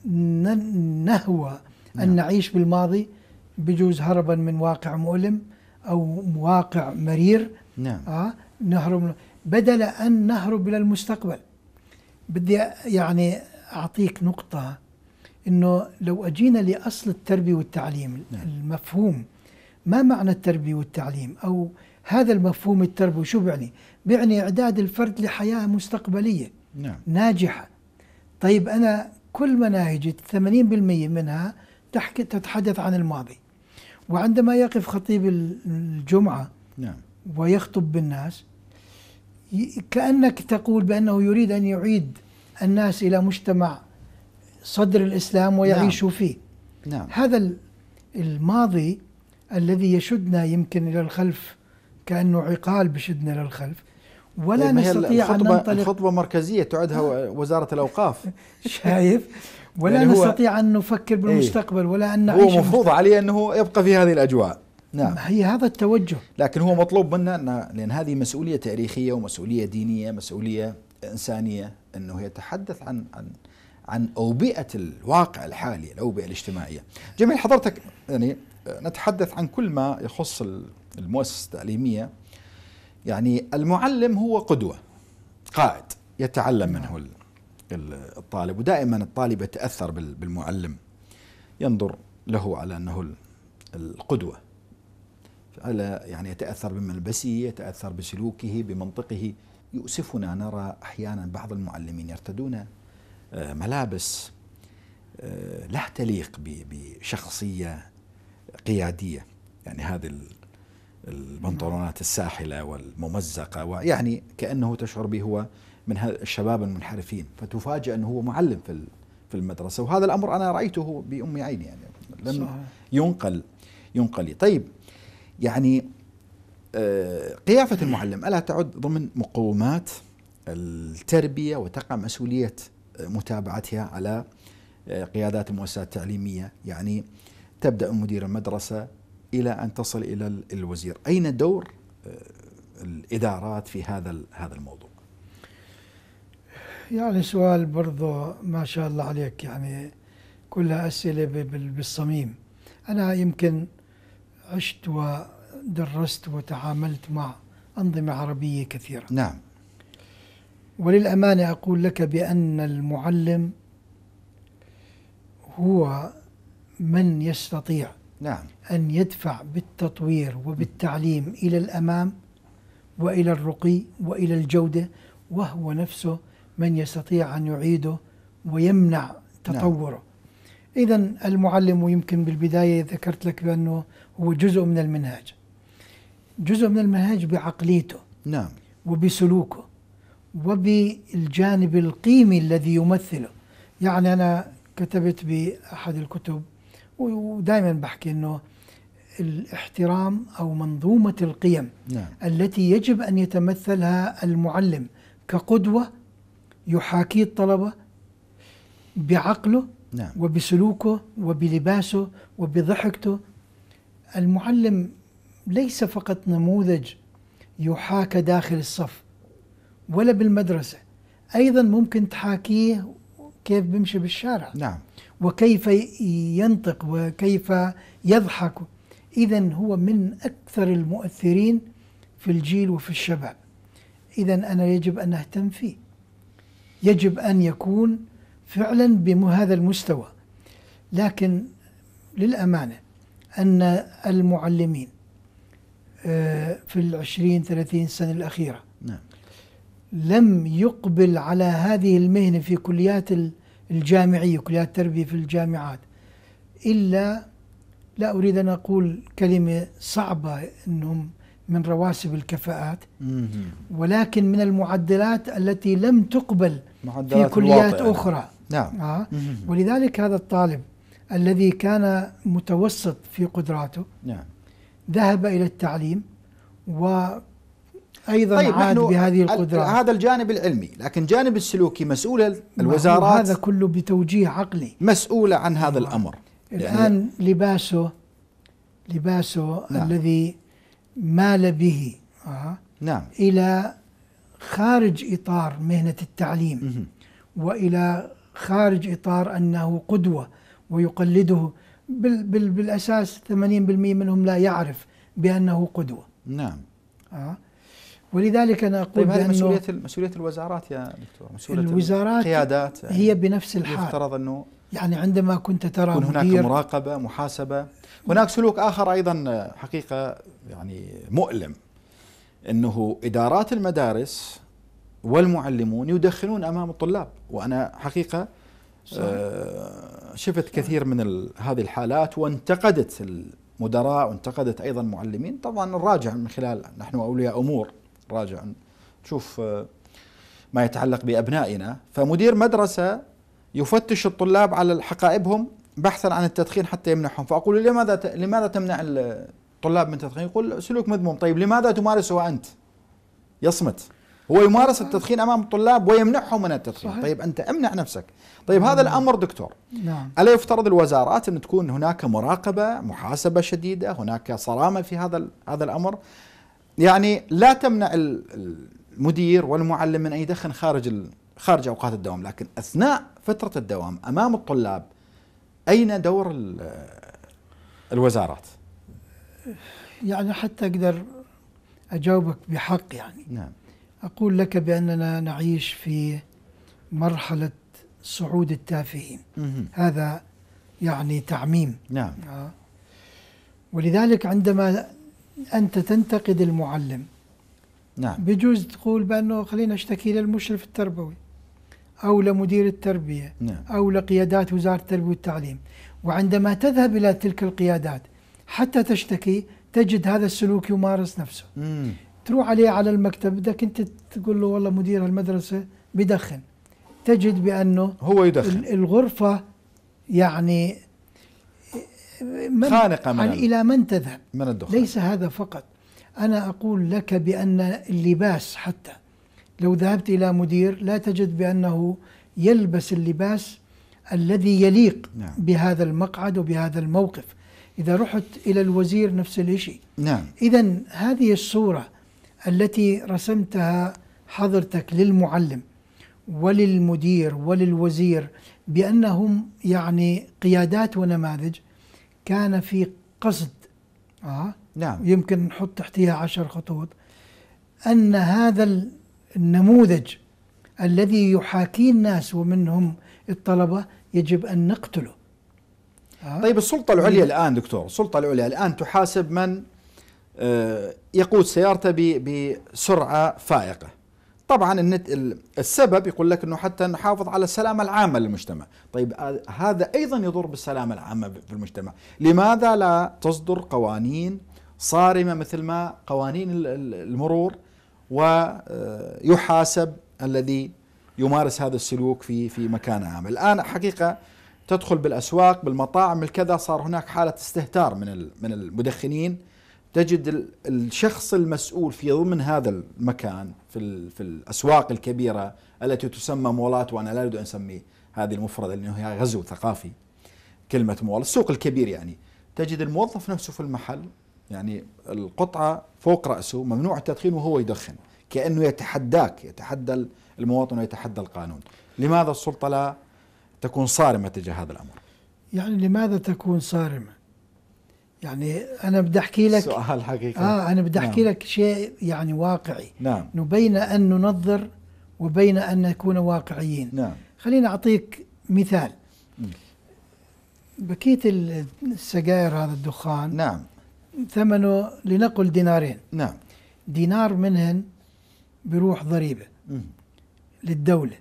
نهوى أن نعم. نعيش بالماضي، بجوز هربا من واقع مؤلم أو واقع مرير. نعم. آه نهرب بدل أن نهرب إلى المستقبل. بدي يعني أعطيك نقطة، إنه لو أجينا لأصل التربية والتعليم، نعم. المفهوم، ما معنى التربية والتعليم، أو هذا المفهوم التربوي شو بيعني؟ بيعني إعداد الفرد لحياة مستقبلية نعم. ناجحة. طيب أنا كل مناهجي ثمانين بالمئة منها تحكي تتحدث عن الماضي، وعندما يقف خطيب الجمعة نعم. ويخطب بالناس كأنك تقول بأنه يريد أن يعيد الناس إلى مجتمع صدر الإسلام ويعيشوا نعم. فيه. نعم. هذا الماضي الذي يشدنا يمكن إلى الخلف، كأنه عقال بشدنا إلى الخلف، ولا طيب نستطيع أن ننطلق. خطبة مركزية تعدها وزارة الأوقاف. شايف؟ ولا يعني نستطيع أن نفكر بالمستقبل، ولا أن نعيش. هو مفروض عليه أنه يبقى في هذه الأجواء. نعم. هي هذا التوجه. لكن هو مطلوب منا أن، لأن هذه مسؤولية تاريخية ومسؤولية دينية، مسؤولية إنسانية، أنه يتحدث عن عن عن أوبئة الواقع الحالي، الأوبئة الاجتماعية. جميل. حضرتك يعني نتحدث عن كل ما يخص المؤسسة التعليمية. يعني المعلم هو قدوة، قائد يتعلم منه الطالب، ودائما الطالب يتأثر بالمعلم، ينظر له على أنه القدوة، على يعني يتأثر بملبسه، يتأثر بسلوكه، بمنطقه. يؤسفنا نرى أحيانا بعض المعلمين يرتدون ملابس لا تليق بشخصية قيادية، يعني هذه البنطلونات الساحلة والممزقة، ويعني كأنه تشعر به هو من الشباب المنحرفين، فتفاجأ أنه هو معلم في في المدرسة. وهذا الأمر أنا رأيته بأم عيني، يعني لم صحيح. ينقل ينقل لي. طيب يعني قيافة المعلم ألا تعد ضمن مقومات التربية وتقع مسؤولية متابعتها على قيادات المؤسسات التعليمية؟ يعني تبدأ مدير المدرسة إلى أن تصل إلى الوزير. أين دور الإدارات في هذا هذا الموضوع؟ يعني سؤال برضو ما شاء الله عليك، يعني كلها أسئلة بالصميم. أنا يمكن عشت ودرست وتعاملت مع أنظمة عربية كثيرة. نعم. وللأمانة أقول لك بأن المعلم هو من يستطيع نعم. أن يدفع بالتطوير وبالتعليم إلى الأمام وإلى الرقي وإلى الجودة، وهو نفسه من يستطيع أن يعيده ويمنع تطوره. نعم. إذن المعلم، ويمكن بالبداية ذكرت لك بأنه هو جزء من المنهاج، جزء من المنهاج بعقليته. نعم. وبسلوكه وبالجانب القيمي الذي يمثله. يعني أنا كتبت بأحد الكتب ودائما بحكي أنه الاحترام أو منظومة القيم نعم. التي يجب أن يتمثلها المعلم كقدوة يحاكي الطلبة بعقله. نعم. وبسلوكه وبلباسه وبضحكته. المعلم ليس فقط نموذج يحاكى داخل الصف ولا بالمدرسة، أيضا ممكن تحاكيه كيف بيمشي بالشارع. نعم. وكيف ينطق وكيف يضحك. إذن هو من أكثر المؤثرين في الجيل وفي الشباب. إذن أنا يجب أن أهتم فيه، يجب أن يكون فعلا بهذا المستوى. لكن للأمانة أن المعلمين في العشرين ثلاثين سنة الأخيرة نعم. لم يقبل على هذه المهنة في كليات الجامعية، كليات التربية في الجامعات، إلا لا أريد أن أقول كلمة صعبة أنهم من رواسب الكفاءات، ولكن من المعدلات التي لم تقبل في كليات يعني. أخرى. نعم. آه. ولذلك هذا الطالب الذي كان متوسط في قدراته نعم. ذهب إلى التعليم وأيضا طيب عاد بهذه القدرات. هذا الجانب العلمي، لكن جانب السلوكي مسؤولة الوزارات، هذا كله بتوجيه عقلي، مسؤولة عن هذا الأمر. الآن يعني لباسه لباسه نعم. الذي مال به آه نعم. إلى خارج إطار مهنة التعليم مه. وإلى خارج إطار أنه قدوة ويقلده. بال بال بالأساس ثمانين بالمئة منهم لا يعرف بأنه قدوة. نعم. آه ولذلك أنا أقول طيب هذه بأنه مسؤولية مسؤولية الوزارات يا دكتور، مسؤولية الوزارات القيادات يعني هي بنفس الحال. يفترض أنه يعني عندما كنت ترى يكون هناك مدير مراقبة، محاسبة. هناك سلوك آخر أيضا حقيقة يعني مؤلم، أنه إدارات المدارس والمعلمون يدخنون أمام الطلاب. وأنا حقيقة آه شفت كثير من هذه الحالات، وانتقدت المدراء وانتقدت أيضا المعلمين. طبعا نراجع من خلال، نحن أولياء أمور، راجع نشوف آه ما يتعلق بأبنائنا. فمدير مدرسة يفتش الطلاب على حقائبهم بحثا عن التدخين حتى يمنعهم. فأقول لماذا لماذا تمنع الطلاب من التدخين؟ يقول سلوك مذموم. طيب لماذا تمارسه أنت؟ يصمت. هو يمارس التدخين أمام الطلاب ويمنعهم من التدخين. صحيح. طيب أنت امنع نفسك. طيب هذا الأمر دكتور، نعم. ألا يفترض الوزارات أن تكون هناك مراقبة، محاسبة شديدة، هناك صرامة في هذا هذا الأمر؟ يعني لا تمنع المدير والمعلم من أن يدخن خارج خارج أوقات الدوام، لكن أثناء فترة الدوام أمام الطلاب أين دور الوزارات؟ يعني حتى أقدر أجاوبك بحق يعني نعم. أقول لك بأننا نعيش في مرحلة صعود التافهين. مه. هذا يعني تعميم. نعم. آه. ولذلك عندما أنت تنتقد المعلم، نعم، بجوز تقول بأنه خلينا نشتكي للمشرف التربوي أو لمدير التربية، نعم، أو لقيادات وزارة التربية والتعليم. وعندما تذهب إلى تلك القيادات حتى تشتكي تجد هذا السلوك يمارس نفسه. مم. تروح عليه على المكتب، بدك أنت تقول له والله مدير المدرسة بدخن، تجد بأنه هو يدخن. الغرفة يعني من خانقة من إلى من تذهب من الدخان. ليس هذا فقط، أنا أقول لك بأن اللباس حتى لو ذهبت إلى مدير لا تجد بأنه يلبس اللباس الذي يليق نعم. بهذا المقعد وبهذا الموقف. إذا رحت إلى الوزير نفس الشيء. نعم. إذن هذه الصورة التي رسمتها حضرتك للمعلم وللمدير وللوزير بأنهم يعني قيادات ونماذج، كان في قصد آه نعم. يمكن نحط تحتها عشر خطوط، أن هذا النموذج الذي يحاكي الناس ومنهم الطلبة يجب أن نقتله. آه؟ طيب السلطة العليا الآن دكتور، السلطة العليا الآن تحاسب من آه يقود سيارته بسرعة فائقة. طبعا السبب يقول لك أنه حتى نحافظ على السلامة العامة للمجتمع. طيب هذا أيضا يضر بالسلامة العامة في المجتمع. لماذا لا تصدر قوانين صارمة مثل ما قوانين المرور، ويحاسب الذي يمارس هذا السلوك في في مكان عام؟ الآن حقيقة تدخل بالأسواق بالمطاعم الكذا، صار هناك حالة استهتار من من المدخنين. تجد الشخص المسؤول في ضمن هذا المكان في في الأسواق الكبيرة التي تسمى مولات، وأنا لا أريد أن أسمي هذه المفردة لأنه هي غزو ثقافي كلمة مول، السوق الكبير يعني. تجد الموظف نفسه في المحل يعني القطعة فوق رأسه ممنوع التدخين وهو يدخن، كأنه يتحداك، يتحدى المواطن ويتحدى القانون. لماذا السلطة لا تكون صارمة تجاه هذا الأمر؟ يعني لماذا تكون صارمة؟ يعني أنا بدي أحكي لك سؤال حقيقي. آه أنا بدي أحكي نعم. لك شيء يعني واقعي. نعم. بين أن ننظر وبين أن نكون واقعيين. نعم. خليني أعطيك مثال. م. بكيت السجاير هذا الدخان، نعم، ثمنه لنقل دينارين. نعم. دينار منهن بيروح ضريبة م. للدولة.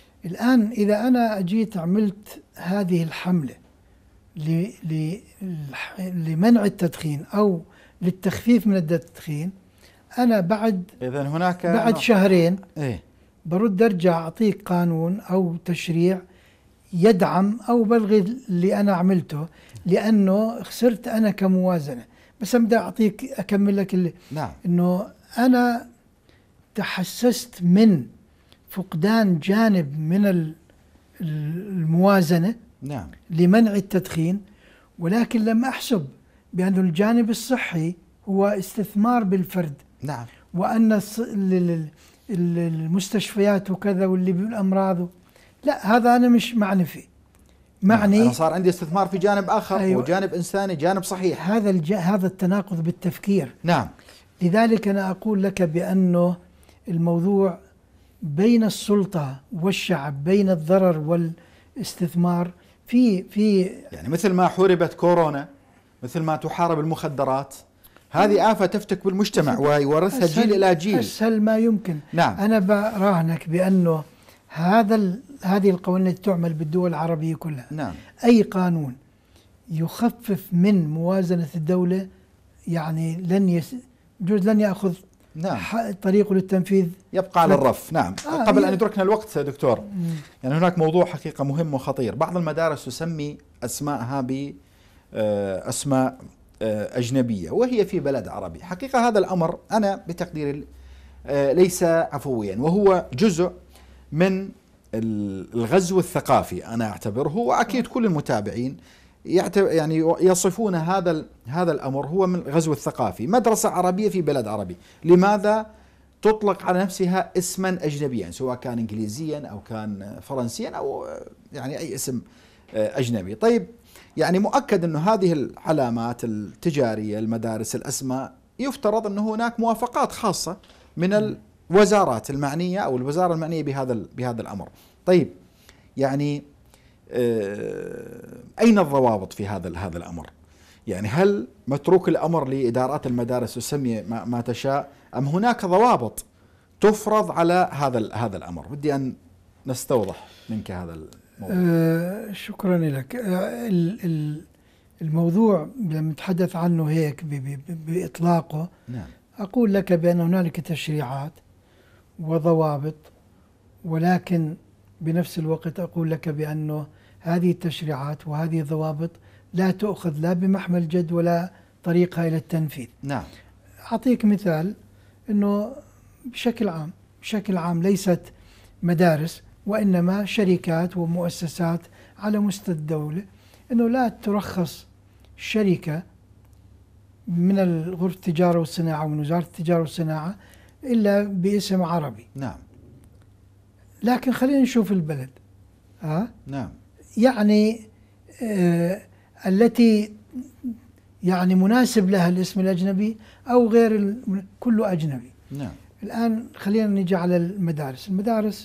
الآن إذا أنا أجيت عملت هذه الحملة لمنع التدخين أو للتخفيف من التدخين، أنا بعد إذن هناك بعد شهرين إيه؟ برد أرجع أعطيك قانون أو تشريع يدعم أو بلغي اللي أنا عملته، لأنه خسرت أنا كموازنة. بس أبدأ أعطيك أكمل لك اللي نعم. إنه أنا تحسست من فقدان جانب من الموازنة نعم. لمنع التدخين، ولكن لم أحسب بأن الجانب الصحي هو استثمار بالفرد. نعم. وأن المستشفيات وكذا واللي بالأمراض، لا، هذا أنا مش معني فيه. معني أنا صار عندي استثمار في جانب آخر. أيوة. وجانب إنساني، جانب صحيح. هذا الج... هذا التناقض بالتفكير. نعم. لذلك أنا أقول لك بأنه الموضوع بين السلطة والشعب، بين الضرر والاستثمار، في في يعني مثل ما حوربت كورونا، مثل ما تحارب المخدرات، هذه آفة تفتك بالمجتمع ويورثها جيل إلى جيل أسهل ما يمكن. نعم. أنا براهنك بأنه هذا ال... هذه القوانين التي تعمل بالدول العربية كلها، نعم. أي قانون يخفف من موازنة الدولة يعني لن يس... جوز لن يأخذ نعم. طريقه للتنفيذ، يبقى على الرف. نعم. آه قبل هي... أن يدركنا الوقت دكتور، مم. يعني هناك موضوع حقيقة مهم وخطير. بعض المدارس تسمي أسماءها بأسماء أجنبية وهي في بلد عربي. حقيقة هذا الأمر أنا بتقديري ليس عفويا، وهو جزء من الغزو الثقافي أنا أعتبره، وأكيد كل المتابعين يعني يصفون هذا هذا الأمر هو من الغزو الثقافي. مدرسة عربية في بلد عربي، لماذا تطلق على نفسها اسما أجنبيا، سواء كان إنجليزيا أو كان فرنسيا أو يعني أي اسم أجنبي؟ طيب، يعني مؤكد أنه هذه العلامات التجارية، المدارس، الأسماء، يفترض أنه هناك موافقات خاصة من الوزارات المعنية أو الوزارة المعنية بهذا بهذا الأمر. طيب، يعني أين الضوابط في هذا هذا الأمر؟ يعني هل متروك الأمر لإدارات المدارس تسمي ما, ما تشاء، أم هناك ضوابط تفرض على هذا هذا الأمر؟ بدي أن نستوضح منك هذا الموضوع. أه شكرا لك. أه الموضوع لما نتحدث عنه هيك بإطلاقه، نعم. أقول لك بأن هنالك تشريعات وضوابط، ولكن بنفس الوقت أقول لك بأنه هذه التشريعات وهذه الضوابط لا تؤخذ لا بمحمل جد ولا طريقها إلى التنفيذ. نعم. أعطيك مثال، أنه بشكل عام بشكل عام ليست مدارس وإنما شركات ومؤسسات على مستوى الدولة، أنه لا ترخص شركة من غرفة التجارة والصناعة ومن وزارة التجارة والصناعة إلا باسم عربي. نعم. لكن خلينا نشوف البلد. ها؟ نعم. يعني آه التي يعني مناسب لها الاسم الأجنبي أو غير، كله أجنبي. نعم. الآن خلينا نيجي على المدارس. المدارس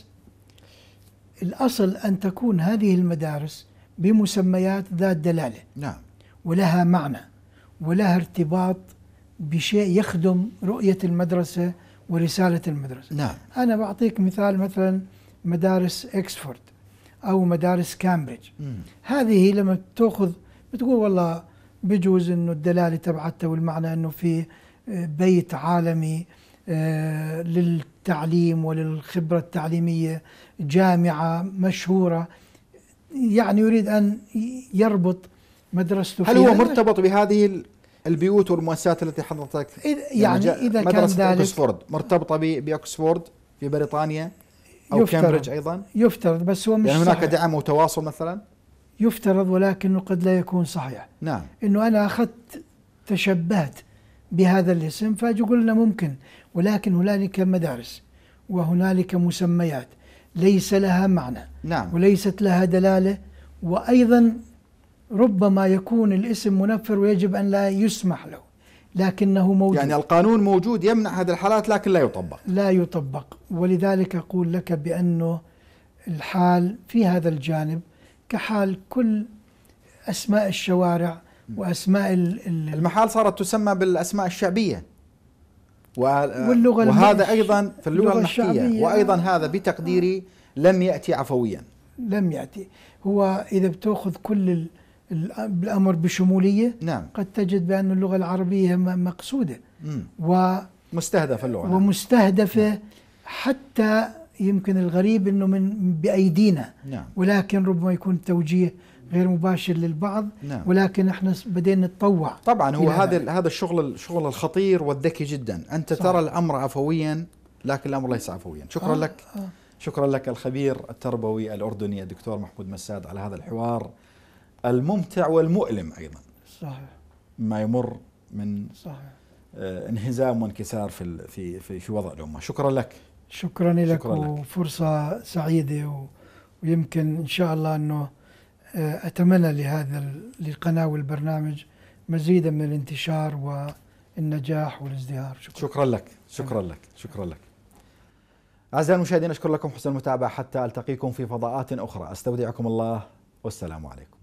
الأصل أن تكون هذه المدارس بمسميات ذات دلالة. نعم. ولها معنى ولها ارتباط بشيء يخدم رؤية المدرسة ورسالة المدرسة. نعم. أنا بعطيك مثال، مثلا مدارس إكسفورد أو مدارس كامبريدج. مم. هذه لما تأخذ بتقول والله بجوز أنه الدلالة تبعتها والمعنى أنه في بيت عالمي آه للتعليم وللخبرة التعليمية، جامعة مشهورة، يعني يريد أن يربط مدرسته. هل هو مرتبط بهذه البيوت والمؤسسات التي حضرتك يعني, يعني إذا كان ذلك أكسفورد مرتبطة بأكسفورد في بريطانيا أو كامبريدج أيضا؟ يفترض، بس هو مش يعني هناك صحيح. دعم وتواصل مثلا؟ يفترض، ولكنه قد لا يكون صحيح. نعم. إنه أنا أخذت تشبهت بهذا الاسم فاجي قلنا ممكن، ولكن هنالك مدارس وهنالك مسميات ليس لها معنى. نعم. وليست لها دلالة، وأيضا ربما يكون الاسم منفر ويجب أن لا يسمح له، لكنه موجود. يعني القانون موجود يمنع هذه الحالات لكن لا يطبق. لا يطبق. ولذلك أقول لك بأنه الحال في هذا الجانب كحال كل أسماء الشوارع وأسماء المحال صارت تسمى بالأسماء الشعبية، واللغة وهذا أيضا في اللغة, اللغة المحكية، وأيضا هذا بتقديري لم يأتي عفويا. لم يأتي. هو إذا بتأخذ كل الأمر بشمولية. نعم. قد تجد بأن اللغة العربية مقصودة ومستهدفة اللغة ومستهدفة حتى يمكن الغريب أنه من بأيدينا. نعم. ولكن ربما يكون توجيه غير مباشر للبعض. نعم. ولكن احنا بدينا نتطوع. طبعا هو هذا هذا الشغل الشغل الخطير والذكي جدا. أنت صح. ترى الأمر عفويا لكن الأمر ليس عفويا. شكرا آه. لك آه. شكرا لك الخبير التربوي الأردني الدكتور محمود مساد على هذا الحوار الممتع والمؤلم أيضا. صحيح. ما يمر من صحيح. آه انهزام وانكسار في في في في وضع الأمة. شكرا لك. شكرا لك وفرصة سعيدة و... ويمكن إن شاء الله أنه أتمنى لهذا للقناة والبرنامج مزيدا من الانتشار والنجاح والازدهار. شكرا, شكرا لك. شكرا لك. شكرا لك. أعزائي المشاهدين أشكر لكم حسن المتابعة حتى ألتقيكم في فضاءات أخرى. أستودعكم الله والسلام عليكم.